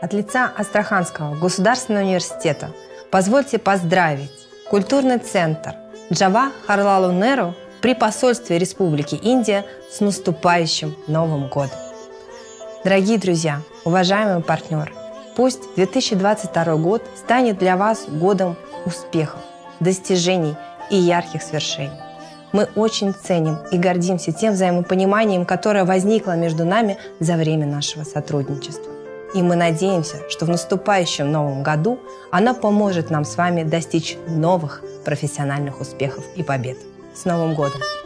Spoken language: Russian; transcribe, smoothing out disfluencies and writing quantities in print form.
От лица Астраханского государственного университета позвольте поздравить культурный центр Джавахарлал Неру при посольстве Республики Индия с наступающим Новым годом. Дорогие друзья, уважаемые партнеры, пусть 2022 год станет для вас годом успехов, достижений и ярких свершений. Мы очень ценим и гордимся тем взаимопониманием, которое возникло между нами за время нашего сотрудничества. И мы надеемся, что в наступающем новом году оно поможет нам с вами достичь новых профессиональных успехов и побед. С Новым годом!